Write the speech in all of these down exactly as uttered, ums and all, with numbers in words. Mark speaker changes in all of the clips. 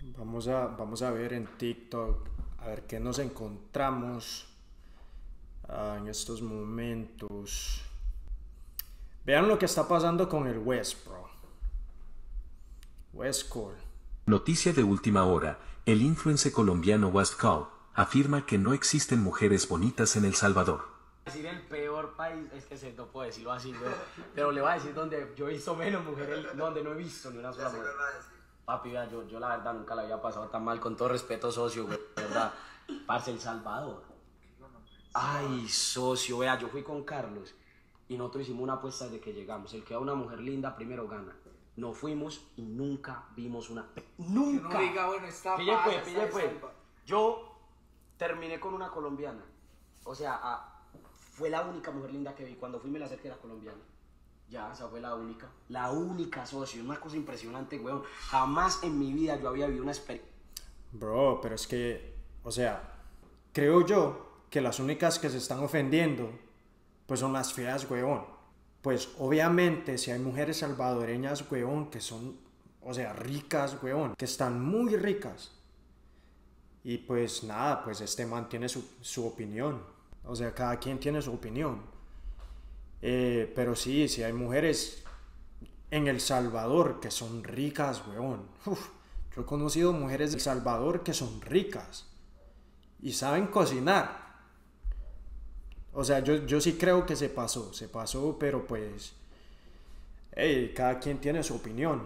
Speaker 1: Vamos a, vamos a ver en TikTok, a ver qué nos encontramos uh, en estos momentos. Vean lo que está pasando con el West, bro. West Cole.
Speaker 2: Noticia de última hora, el influencer colombiano West Cole afirma que no existen mujeres bonitas en El Salvador.
Speaker 3: Decir el peor país, es que se, no puedo decirlo así, güey, pero le voy a decir donde yo he visto menos mujeres, donde no he visto ni una sola mujer. Papi, vea, yo, yo la verdad nunca la había pasado tan mal, con todo respeto, socio, güey, de verdad. Parce, El Salvador. Ay, socio, vea, yo fui con Carlos y nosotros hicimos una apuesta desde que llegamos. El que da una mujer linda primero gana. Nos fuimos y nunca vimos una... ¡Nunca!
Speaker 4: Que no diga, bueno, está
Speaker 3: Pille
Speaker 4: paz,
Speaker 3: pues,
Speaker 4: está
Speaker 3: pille
Speaker 4: de
Speaker 3: pues.
Speaker 4: salva.
Speaker 3: Yo terminé con una colombiana. O sea, a, fue la única mujer linda que vi. Cuando fui me la acerqué, era colombiana. Ya, esa fue la única. La única, socio. Una cosa impresionante, weón. Jamás en mi vida yo había vivido una experiencia.
Speaker 1: Bro, pero es que, o sea, creo yo que las únicas que se están ofendiendo, pues son las feas, weón. Pues obviamente si hay mujeres salvadoreñas, weón, que son, o sea, ricas, weón, que están muy ricas. Y pues nada, pues este man tiene su, su opinión. O sea, cada quien tiene su opinión. Eh, pero sí, sí hay mujeres en El Salvador que son ricas, weón. Uf, yo he conocido mujeres de El Salvador que son ricas y saben cocinar. O sea, yo, yo sí creo que se pasó, se pasó, pero pues, hey, cada quien tiene su opinión.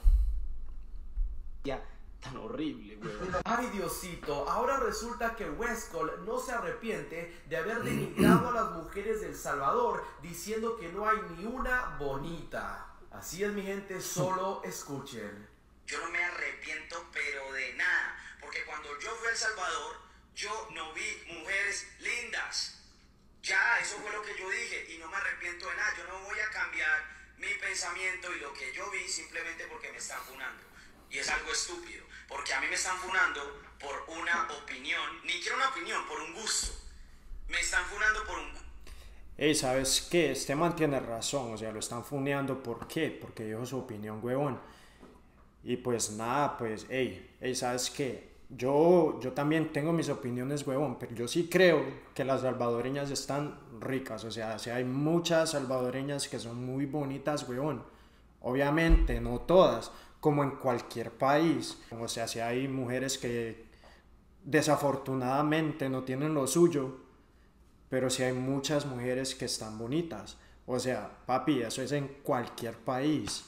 Speaker 3: Tan horrible, güey.
Speaker 4: Ay, Diosito, ahora resulta que West Cole no se arrepiente de haber denigrado a las mujeres del Salvador diciendo que no hay ni una bonita. Así es, mi gente, solo escuchen.
Speaker 5: Yo no me arrepiento, pero de nada, porque cuando yo fui a El Salvador, yo no vi mujeres lindas. Ya, eso fue lo que yo dije y no me arrepiento de nada. Yo no voy a cambiar mi pensamiento y lo que yo vi simplemente porque me están funando. Y es algo estúpido, porque a mí me están funando por una opinión, ni quiero una opinión, por un gusto. Me están funando por un gusto.
Speaker 1: Hey, ¿sabes qué? Este man tiene razón, o sea, lo están funeando, ¿por qué? Porque dijo su opinión, huevón. Y pues nada, pues, hey, hey, ¿sabes qué? Yo, yo también tengo mis opiniones, huevón, pero yo sí creo que las salvadoreñas están ricas, o sea, sí hay muchas salvadoreñas que son muy bonitas, huevón. Obviamente, no todas, como en cualquier país. O sea, si hay mujeres que desafortunadamente no tienen lo suyo, pero si hay muchas mujeres que están bonitas. O sea, papi, eso es en cualquier país.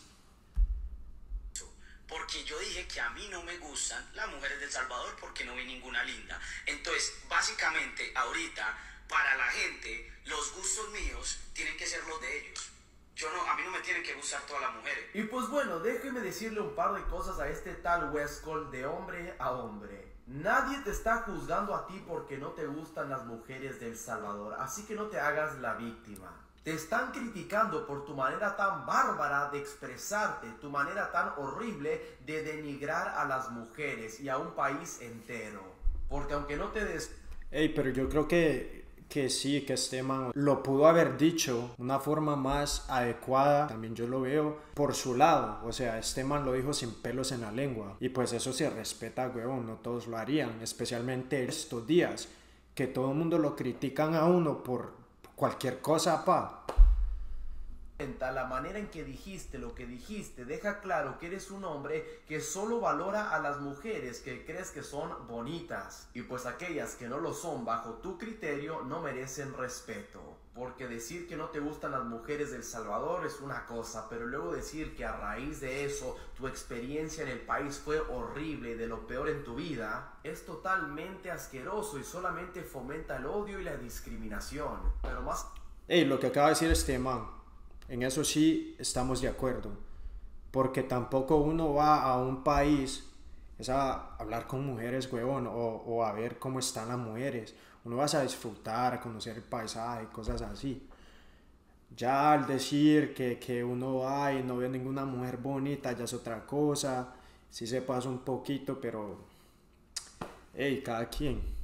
Speaker 5: Porque yo dije que a mí no me gustan las mujeres del Salvador porque no vi ninguna linda. Entonces, básicamente, ahorita, para la gente, los gustos míos tienen que ser los de ellos. Yo no, a mí no me tienen que gustar todas las mujeres.
Speaker 4: Y pues bueno, déjeme decirle un par de cosas a este tal West Cole de hombre a hombre. Nadie te está juzgando a ti porque no te gustan las mujeres del Salvador, así que no te hagas la víctima. Te están criticando por tu manera tan bárbara de expresarte, tu manera tan horrible de denigrar a las mujeres y a un país entero. Porque aunque no te des...
Speaker 1: Ey, pero yo creo que, que sí, que este man lo pudo haber dicho de una forma más adecuada. También yo lo veo por su lado. O sea, este man lo dijo sin pelos en la lengua. Y pues eso se respeta, huevón. No todos lo harían. Especialmente estos días, que todo el mundo lo critican a uno por cualquier cosa, pa.
Speaker 4: La manera en que dijiste lo que dijiste deja claro que eres un hombre que solo valora a las mujeres que crees que son bonitas. Y pues aquellas que no lo son bajo tu criterio no merecen respeto. Porque decir que no te gustan las mujeres del Salvador es una cosa, pero luego decir que a raíz de eso tu experiencia en el país fue horrible y de lo peor en tu vida, es totalmente asqueroso y solamente fomenta el odio y la discriminación. Pero más...
Speaker 1: Ey, lo que acaba de decir este man, en eso sí estamos de acuerdo. Porque tampoco uno va a un país es a hablar con mujeres, huevón, o, o a ver cómo están las mujeres. Uno va a disfrutar, a conocer el paisaje, cosas así. Ya al decir que, que uno va y no ve ninguna mujer bonita, ya es otra cosa. Sí se pasa un poquito, pero... Hey, cada quien.